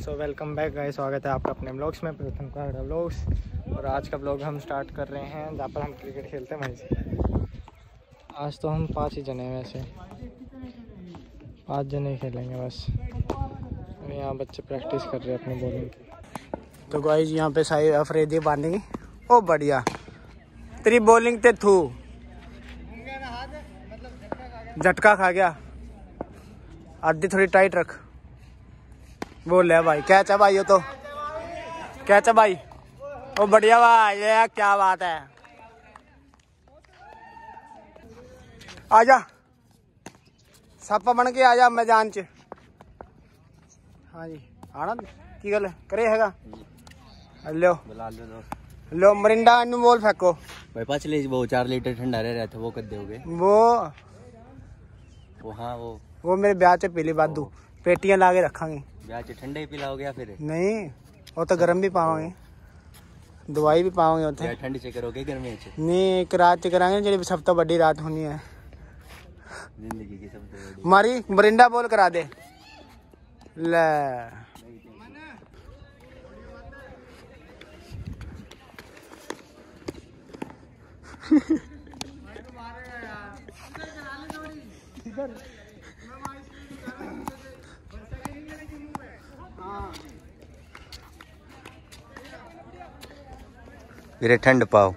So welcome back guys, स्वागत है आपका अपने व्लॉग्स में, प्रथम का व्लॉग्स। और आज का व्लॉग हम स्टार्ट कर रहे हैं जहाँ पर हम क्रिकेट खेलते हैं वहीं से। आज तो हम 5 ही जने हैं, वैसे 5 जने खेलेंगे बस। यहाँ बच्चे प्रैक्टिस कर रहे हैं अपनी बॉलिंग की। तो गाइस यहाँ पे साहिल अफरीदी बानी। ओ बढ़िया, तेरी बॉलिंग ते थू झटका खा गया। आधी थोड़ी टाइट रख। बोल है भाई, कैच है भाई, ये तो कैच है भाई। ओ बढ़िया भाई, ये क्या बात है। आजा सप्पा बन के आजा मैदान च। हाँ जी आना की गल करे हैगा। लो लो मरिंडा इन बोल फेंको भाई। पिछले वो 4 लीटर ठंडा रह थे, वो कर दोगे? वो हाँ वो मेरे ब्याह च पीली बादू पेटियां ला के रखांगे। ब्याह च ठंडा ही पिलाओगे या फिर नहीं, वो तो गर्म भी पावांगे, दवाई भी पावांगे उथे। ठंड से करोगे गर्मी च? नहीं, एक रात च करांगे जेडी सब तो बड़ी रात होनी है जिंदगी की सबसे बड़ी। हमारी मरिंडा बोल करा दे ले। फिर ठंड पाओ।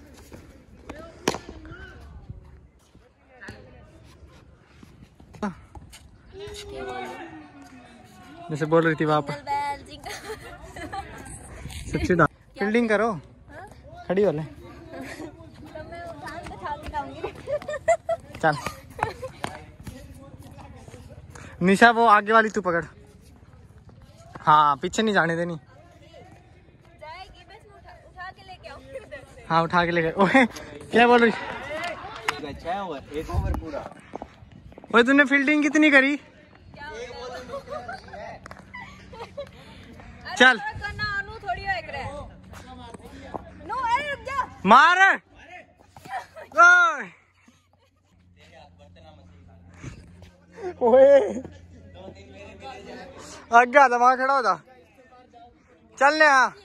जैसे बोल रही थी वहाँ पर सच्ची ना फील्डिंग करो, खड़ी हो ले। चल निशा, वो आगे वाली तू पकड़। हाँ पीछे नहीं जाने देनी। हाँ उठा के ले गए। ओए क्या बोल रही? एक ओवर पूरा। ओए तूने फील्डिंग कितनी करी? चल मार। ओए आगे आ, वहां खड़ा होता। चल ले आ।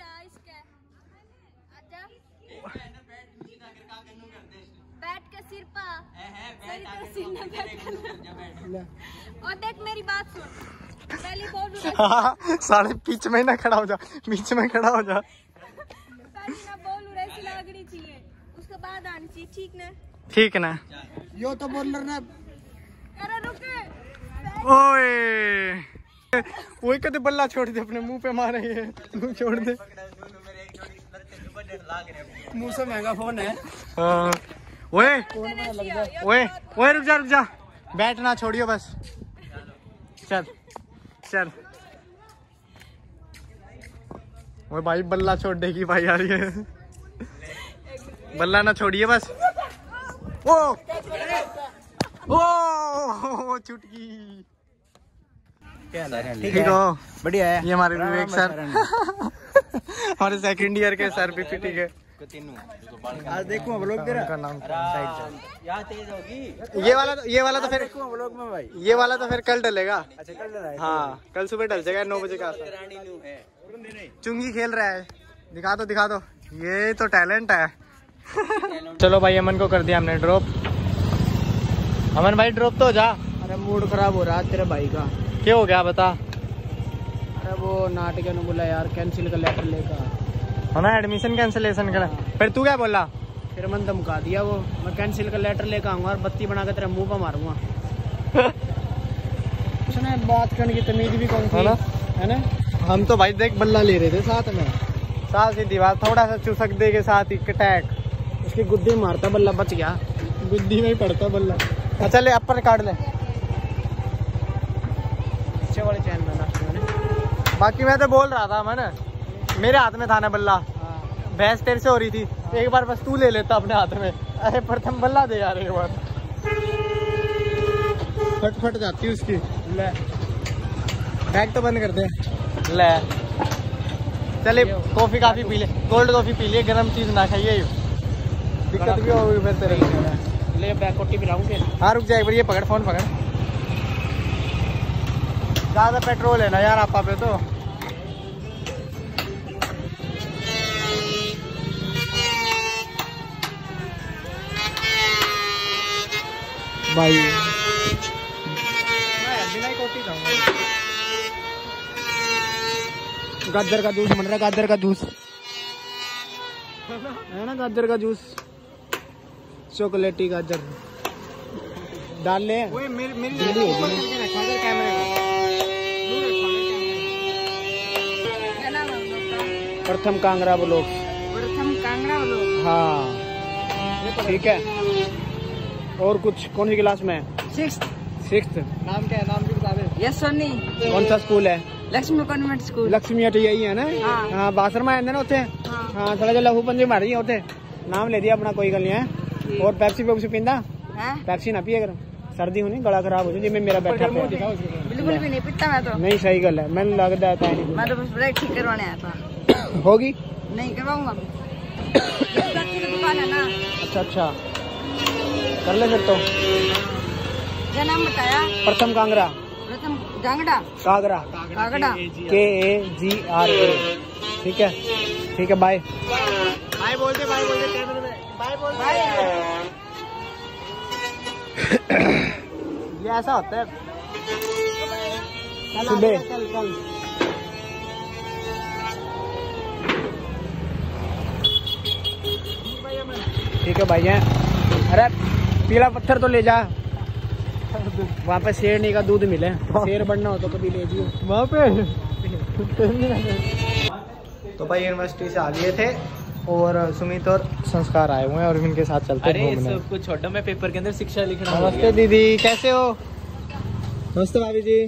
और देख मेरी बात सुन, पहली बॉल हाँ साले बीच में ना खड़ा हो जा, बीच में खड़ा हो जा। पहली ना बॉल ऐसी लगनी चाहिए, उसके बाद आनी चाहिए, ठीक ना? ठीक ना? यो तो बॉलर ने। अरे रुके। ओए वही कदे बल्ला छोड़ दे, अपने मुंह पे मारे ये मुंह छोड़ दे। मुंह से महंगा फोन है। हाँ ओए ओए ओए रुक जा, बैट ना छोड़ियो बस। चल चल ओए भाई बल्ला छोड़ देगी भाई यार, ये बल्ला ना छोड़िए बस। ओ चुटकी। ठीक हो? बढ़िया है। ये हमारे विवेक सर हमारे सेकंड ईयर के सर भी ठीक है। आज देखूं व्लॉग तेरा। उनका नाम यहाँ तेज होगी। ये वाला तो फिर व्लॉग में भाई। ये वाला तो फिर कल डलेगा। अच्छा कल डला है। हाँ कल सुबह डल जाएगा 9 बजे का आसपास। चुंगी खेल रहा है, दिखा दो। ये तो टैलेंट है। चलो भाई, अमन को कर दिया हमने ड्रॉप। अमन भाई ड्रॉप तो हो जा। अरे मूड खराब हो रहा है तेरे भाई का। क्या हो गया बता? अरे वो नाटक ने बोला यार कैंसिल का लेटर लेकर है ना, एडमिशन कैंसिलेशन करा। फिर तू क्या बोला? फिर मन धमका दिया वो, मैं कैंसिल का लेटर लेकर आऊंगा और बत्ती बना कर तेरे मुंह पर मारूंगा। उसने बात करने की तमीज भी कौन थी, है ना? हम तो भाई देख बल्ला ले रहे थे साथ में, साथ ही दीवार थोड़ा सा चुसक दे के साथ ही कटैक उसकी गुद्दी मारता, बल्ला बच गया। बुद्धि में ही पड़ता बल्ला। अच्छा ले अपर काट ले पीछे वाले चैन में ना। बाकी मैं तो बोल रहा था मैंने, मेरे हाथ में था ना बल्ला, बहस तेरे से हो रही थी। एक बार बस तू ले लेता अपने हाथ में। अरे प्रथम बल्ला दे यार एक बार, फट जाती उसकी। ले बैग तो बंद कर दे। ले चले कॉफी काफी पी ले, कोल्ड कॉफी पी ले, गर्म चीज ना खाइए, दिक्कत भी होगी फिर तेरे लिए। ले बैग कोटी पिलाऊंगे। हाँ रुक जाए, ये पकड़, फोन पकड़। ज्यादा पेट्रोल है ना यार आपा पे तो। भाई मैं बिना ही कोटी खाऊंगा। गाजर का जूस बन रहा है, गाजर का जूस है ना, गाजर का जूस, चॉकलेटी गाजर डाल ले। वो मेरी जल्दी हो ऊपर जाए। करके रखा था कैमरे को। क्या नाम है आपका? प्रथम कांगड़ा ब्लॉक। प्रथम कांगड़ा लोग। हाँ ठीक है। और कुछ कौन सी क्लास में? 6th। 6th। नाम क्या है? नाम भी बता दे। यस सोनी। कौन सा स्कूल है? Lakshmi convent school. लक्ष्मी हट यही है ना? हाँ। हाँ बासर में आते ना उसे। हाँ। हाँ थोड़ा जो लहू पंजे मार रही है उसे। नाम ले दिया अपना, कोई गल नहीं है। और पेप्सी पेप्सी पींदा? हैं? पेप्सी ना पिए अगर सर्दी होनी, गला खराब हो जाए जिसमें मेरा बैठा पे। बिल्कुल भी नहीं पीता मैं तो। नहीं सही गल है, मैंने लगता है मैं तो बस ब्रेक ठीक करवाने आया था। होगी। नहीं करवाऊंगा मैं। की दुकान है ना। अच्छा अच्छा कर ले फिर तो। क्या नाम बताया? प्रथम कांगड़ा। प्रथम कांगड़ा। कागड़ा कागड़ा। KAGRA। ठीक है ठीक है बाय। बाय बोल दे कैमरे में। बाय बोल दे। ये ऐसा होता है। सुबह चल चल। ठीक है भाई हैं। अरे पीला पत्थर तो ले जा, वहाँ पे शेरनी का दूध मिले। शेर बनना हो तो कभी ले जियो वहाँ पे। तो भाई यूनिवर्सिटी से आ लिए थे और सुमित और संस्कार आए हुए हैं और इनके साथ चलते हैं घूमने। सब कुछ छोड़ो, मैं पेपर के अंदर शिक्षा लिखना। नमस्ते दीदी, कैसे हो? नमस्ते भाभी जी।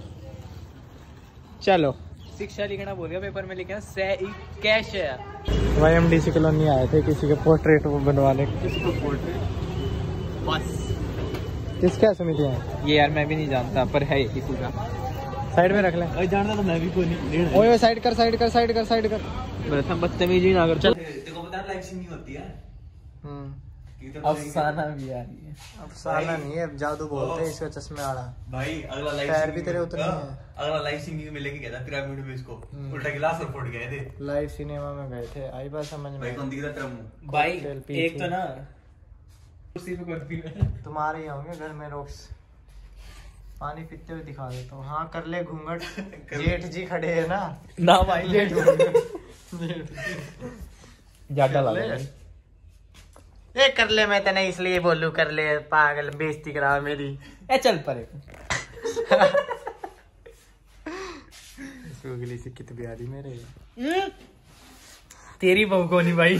चलो शिक्षा लिखना बोल गया, पेपर में लिखा कैश है। भाई हम DC कॉलोनी आए थे किसी के पोर्ट्रेट बनवाने। किसको पोर्ट्रेट? बस किसका सुमित है? ये यार मैं भी नहीं जानता, पर है किसी का। साइड में रख ले। और जानता तो मैं भी कोई नहीं। ओए साइड कर साइड कर साइड कर साइड कर। प्रथम बदतमीजी ना कर। चल देखो बता, लाइफ से नहीं होती है। अफसाना भी आ रही है। अफसाना नहीं है, जादू बोलते हैं इसका, चश्मे वाला। भाई अगला लाइव पैर भी तेरे उतने हैं। अगला लाइव सिंगिंग में लेके गया था पिरामिड में इसको, उल्टा गिलास और फोड़ गए थे। लाइव सिनेमा में गए थे, आई बात समझ भाई में। कौन दिखता तेरा मुंह? भाई, एक तो ना कुर्सी पे कौन पी रहा है? तुम्हारे ही होंगे घर में रोक्स। पानी पीते हुए दिखा देता हूँ। हाँ कर ले घूंघट। जेठ जी खड़े है ना। ना भाई जेठ ज्यादा लग रहा है। ये कर ले, मैं तेने इसलिए बोलूं कर ले, पागल बेइज्जती करा मेरी। ए चल परे। अगली से कित भी आ रही मेरे। तेरी बहू को नहीं भाई।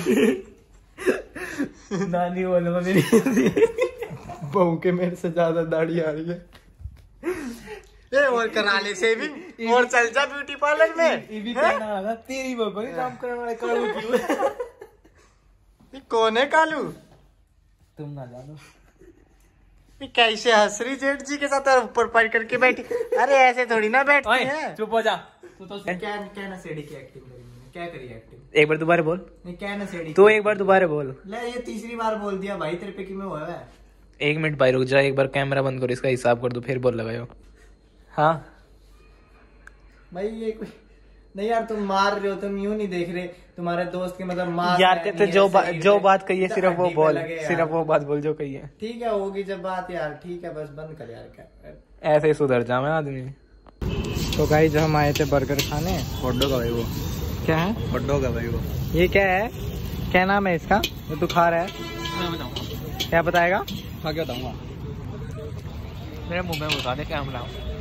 नानी बोलूंगा मेरी। बहू के मेरे से ज्यादा दाढ़ी आ रही है। ये और करा ले शेविंग और चल जा ब्यूटी पार्लर में। ये भी कहना आगा, तेरी बहू को नहीं काम करने वाले कालू क्यों? ये कौन है कालू? तुम ना जानो। ये कैसे हंस रही जेठ जी के साथ ऊपर पैर करके बैठी। अरे ऐसे थोड़ी ना बैठती है। चुप हो जा। तू तो क्या ना सेड़ी की एक्टिंग करी मैंने, क्या करी एक्टिंग? एक बार दोबारा बोल। नहीं क्या ना सेड़ी। तू एक बार दोबारा बोल। ले ये तीसरी बार बोल दिया भाई, तेरे पे कि मैं हुआ है। 1 मिनट भाई रुक जा, एक बार कैमरा बंद करो, इसका हिसाब कर दो, फिर बोल लगाओ। हाँ भाई ये कोई नहीं यार, तुम मार रहे हो, तुम यूं नहीं देख रहे तुम्हारे दोस्त के मतलब मार यार कहते जो बात कही है सिर्फ वो बोल, सिर्फ वो बात बोल जो कही है। ठीक है होगी जब बात यार, ठीक है बस बंद कर यार। क्या ऐसे ही सुधर जा मैं आदमी। तो गाइस जब हम आए थे बर्गर खाने। हॉट डॉग है भाई वो। क्या है? हॉट डॉग है भाई वो। ये क्या है? क्या नाम है इसका जो तू खा रहा है? मैं बताऊंगा, क्या बताएगा? खा के बताऊंगा। मेरे मुंह में घुसा दे कैमरा।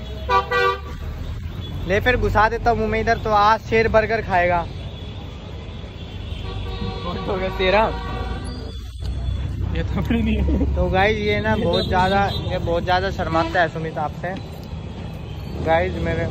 ले फिर घुसा देता हूँ मुंह में इधर। तो आज शेर बर्गर खाएगा। हो गया तेरा। ये तो अपनी नहीं है। तो गाइज ये ना बहुत ज्यादा शर्माता है सुमित आपसे। गाइज मेरे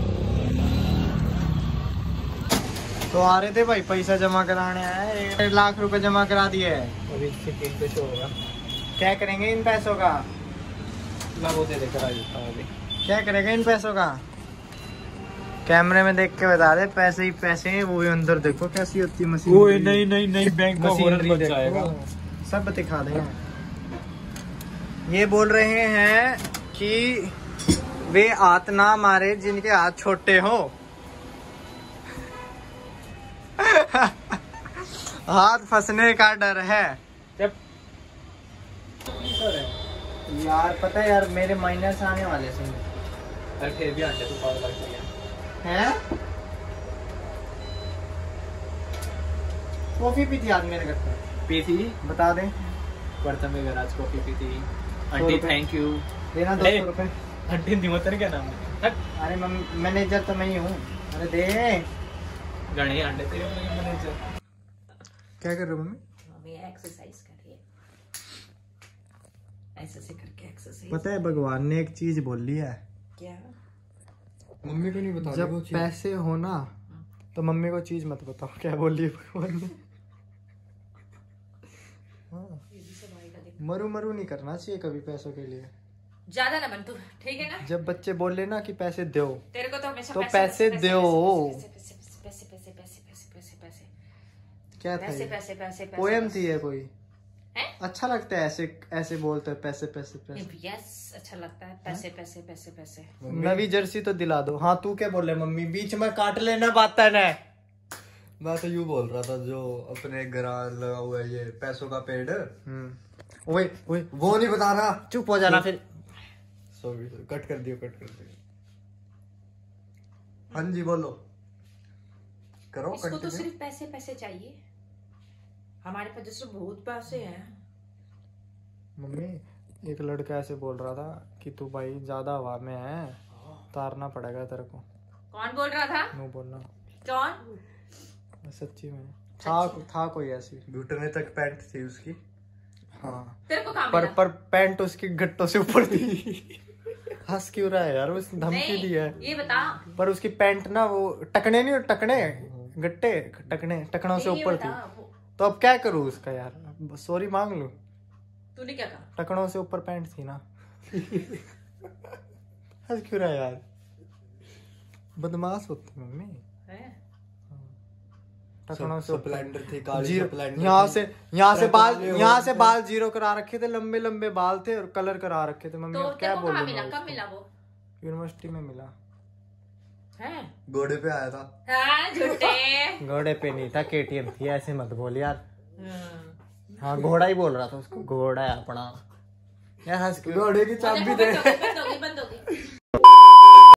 तो आ रहे थे भाई, पैसा जमा कराने आए। 1 लाख रुपए जमा करा दिए। अभी इससे 3 पे शो होगा। क्या करेंगे इन पैसों का? मैं वो दे देकर आ जाता हूँ अभी। क्या करेंगे इन पैसों का? कैमरे में देख के बता दे। पैसे ही पैसे हैं। वो अंदर देखो कैसी होती है मशीन। ओए नहीं बैंक का मशीनरी बच देखो, जाएगा। सब दिखा देंगे। ये बोल रहे हैं कि वे हाथ ना मारे जिनके हाथ छोटे हो। हाथ फंसने का डर है। यार पता है यार मेरे माइनस आने वाले से अरे फिर भी अंडे तो पाव लगती है। हैं। कॉफी पी थी आज मेरे घर पर, पी थी बता दें। बर्तन में गराज कॉफी पी थी। आंटी रुपए। Thank you. देना अरे। 200 रुपए। आंटी दिमोतर क्या नाम है? अरे मैनेजर तो मैं ही हूँ। अरे दे। गणे अंडे तेरे मैनेजर। क्या कर रहे हो मम्मी? मम्मी एक्सरसाइज कर रही है, ऐसे से करके एक्सरसाइज। पता है भगवान ने एक चीज बोली है। क्या? मम्मी को नहीं बता। जब पैसे हो ना तो मम्मी को चीज मत बताओ। क्या बोली है भगवान ने? हाँ। मरू मरू नहीं करना चाहिए कभी पैसों के लिए। ज्यादा ना बन तू, ठीक है ना? जब बच्चे बोले ना कि पैसे दो तेरे को तो हमेशा तो पैसे दो। पैसे पैसे पैसे पैसे पैसे पैसे क्या था पैसे ये? पैसे पैसे पोएम थी ये कोई? हैं? अच्छा लगता है ऐसे ऐसे बोलते हैं पैसे पैसे पैसे। यस, अच्छा लगता है पैसे पैसे पैसे पैसे। नवी जर्सी तो दिला दो। हाँ तू क्या बोल रहे मम्मी? बीच में काट लेना बात है ना। मैं तो यूं बोल रहा था जो अपने घर लगा हुआ है ये पैसों का पेड़। ओए ओए वो नहीं बता रहा। चुप हो जाना फिर। सॉरी कट कर दियो कट कर दियो। हाँ जी बोलो करो इसको तो कंटिन्यू। सिर्फ पैसे पैसे चाहिए, हमारे पास जैसे बहुत पैसे हैं। मम्मी एक लड़का ऐसे बोल रहा था कि तू भाई ज्यादा हवा में है, उतारना पड़ेगा तेरे को। कौन बोल रहा था? नो बोलना। कौन? सच्ची में था कोई ऐसी। घुटने तक पैंट थी उसकी। हाँ तेरे को काम पर पैंट उसकी गट्टों से ऊपर थी। हंस क्यों रहा है यार? उसने धमकी दी है। ये बता। पर उसकी पैंट ना वो टकने नहीं, टकने गट्टे टकनों से ये ऊपर बता, थी। वो- तो अब क्या करूँ उसका यार? सॉरी मांग लूं? तूने क्या कहा? टकनों से ऊपर पैंट थी ना। हंस क्यों रहा है यार? बदमाश होती मम्मी। है? टकनों से ऊपर स्प्लेंडर थी काली जीरो। स्प्लेंडर यहाँ थी। से बाल जीरो करा रखे थे, लंबे लंबे बाल थे और कलर करा रखे थे मम्मी। तो अब क्या तेरे को कहाँ बोलूं मिला? मैं कब उसको? मिला वो? यूनिवर्सिटी में मिला। है? घोड़े पे आया था। हाँ, झूठे। घोड़े पे नहीं था, केटीएम थी। ऐसे मत बोल यार। हाँ। हाँ घोड़ा ही बोल रहा था उसको। घोड़ा है अपना यार। हंस क्यों? घोड़े की चाबी दे। फिर दो